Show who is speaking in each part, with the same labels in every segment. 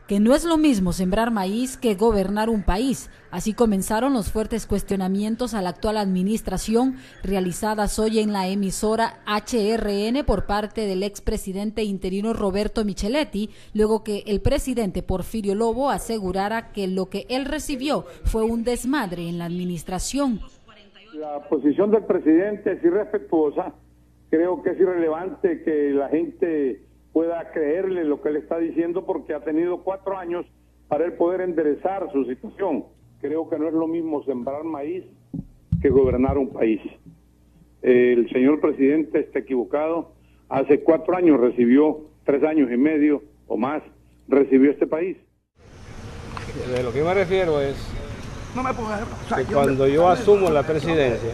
Speaker 1: que no es lo mismo sembrar maíz que gobernar un país. Así comenzaron los fuertes cuestionamientos a la actual administración realizadas hoy en la emisora HRN por parte del expresidente interino Roberto Micheletti, luego que el presidente Porfirio Lobo asegurara que lo que él recibió fue un desmadre en la administración.
Speaker 2: La posición del presidente es irrespetuosa. Creo que es irrelevante que la gente pueda creerle lo que él está diciendo porque ha tenido 4 años para él poder enderezar su situación. Creo que no es lo mismo sembrar maíz que gobernar un país. El señor presidente está equivocado. Hace 4 años recibió, 3 años y medio o más, recibió este país.
Speaker 3: De lo que me refiero es que cuando yo asumo la presidencia,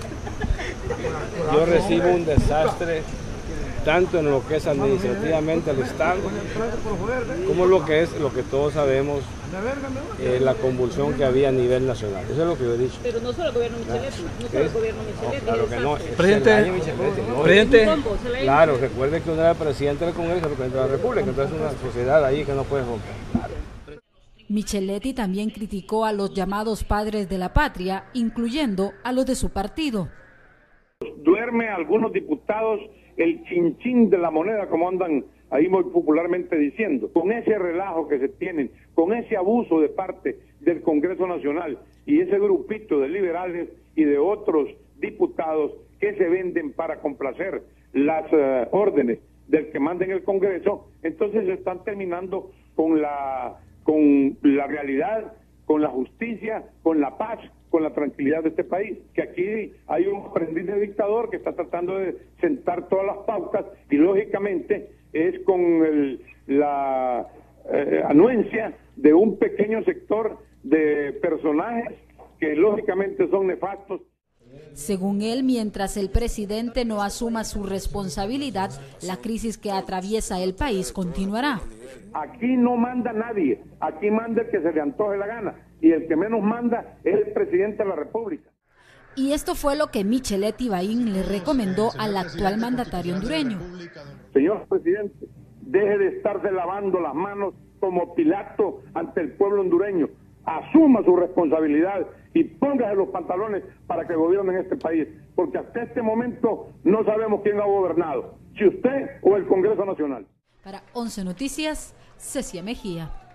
Speaker 3: yo recibo un desastre tanto en lo que es administrativamente el Estado, como lo que es, lo que todos sabemos, la convulsión que había a nivel nacional. Eso es lo que yo he dicho.
Speaker 4: Pero no solo el gobierno Micheletti, no solo el gobierno Micheletti.
Speaker 3: No, claro que no.
Speaker 4: Presidente.
Speaker 3: Claro, recuerde que uno era presidente del Congreso, el presidente de la República, entonces es una sociedad ahí que no puede romper.
Speaker 1: Micheletti también criticó a los llamados padres de la patria, incluyendo a los de su partido.
Speaker 2: Duerme a algunos diputados el chinchín de la moneda, como andan ahí muy popularmente diciendo, con ese relajo que se tienen, con ese abuso de parte del Congreso Nacional y ese grupito de liberales y de otros diputados que se venden para complacer las órdenes del que manda en el Congreso. Entonces están terminando con la realidad, con la justicia, con la paz, con la tranquilidad de este país, que aquí hay un aprendiz de dictador que está tratando de sentar todas las pautas y lógicamente es con la anuencia de un pequeño sector de personajes que lógicamente son nefastos.
Speaker 1: Según él, mientras el presidente no asuma su responsabilidad, la crisis que atraviesa el país continuará.
Speaker 2: Aquí no manda nadie, aquí manda el que se le antoje la gana, y el que menos manda es el presidente de la República.
Speaker 1: Y esto fue lo que Micheletti Baín le recomendó al actual mandatario hondureño.
Speaker 2: Señor presidente, deje de estarse lavando las manos como Pilato ante el pueblo hondureño. Asuma su responsabilidad y póngase los pantalones para que gobiernen este país, porque hasta este momento no sabemos quién ha gobernado, si usted o el Congreso Nacional.
Speaker 1: Para 11 Noticias, Cecia Mejía.